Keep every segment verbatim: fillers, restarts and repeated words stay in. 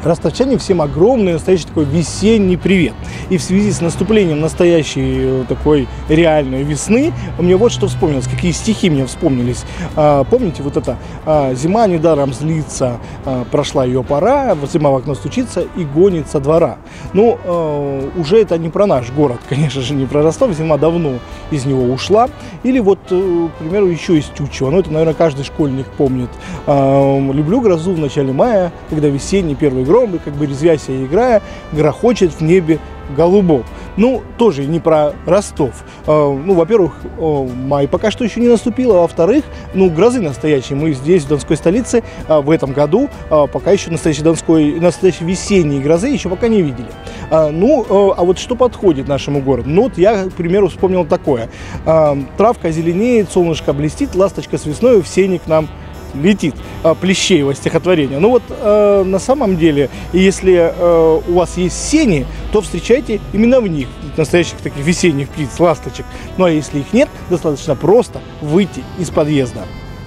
Ростовчане, всем огромный, настоящий такой весенний привет. И в связи с наступлением настоящей такой реальной весны, мне вот что вспомнилось, какие стихи мне вспомнились. А, помните, вот это а, «Зима недаром злится, а, прошла ее пора, зима в окно стучится и гонит со двора». Ну, а, уже это не про наш город, конечно же, не про Ростов, зима давно из него ушла. Или вот, к примеру, еще из Тютчева, ну, это, наверное, каждый школьник помнит. А, «Люблю грозу в начале мая, когда весенний первый гром, и как бы резвясь и играя, грохочет в небе голубом». Ну, тоже не про Ростов. Ну, во-первых, май пока что еще не наступил, а во-вторых, ну, грозы настоящие. Мы здесь, в Донской столице, в этом году пока еще настоящей донской, настоящей весенней грозы еще пока не видели. Ну, а вот что подходит нашему городу? Ну, вот я, к примеру, вспомнил такое. Травка зеленеет, солнышко блестит, ласточка с весной в сене к нам летит. Плещеево стихотворение. Ну вот э, на самом деле, если э, у вас есть сени, то встречайте именно в них настоящих таких весенних птиц, ласточек. Ну а если их нет, достаточно просто выйти из подъезда.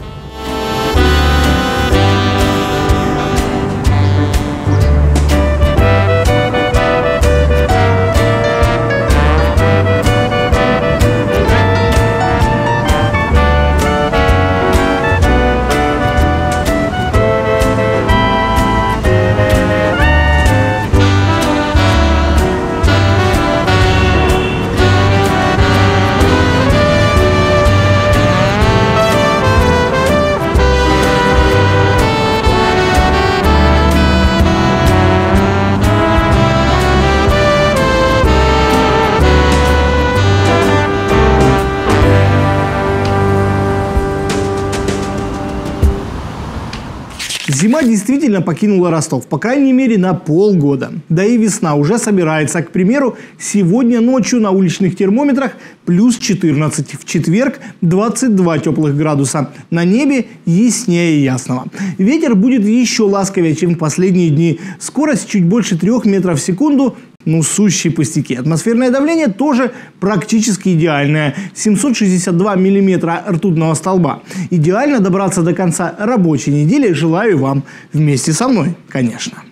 Зима действительно покинула Ростов, по крайней мере, на полгода. Да и весна уже собирается. К примеру, сегодня ночью на уличных термометрах плюс четырнадцать. В четверг двадцать два теплых градуса. На небе яснее ясного. Ветер будет еще ласковее, чем в последние дни. Скорость чуть больше трех метров в секунду. Ну, сущие пустяки. Атмосферное давление тоже практически идеальное. семьсот шестьдесят два миллиметра ртутного столба. Идеально добраться до конца рабочей недели желаю вам вместе со мной, конечно.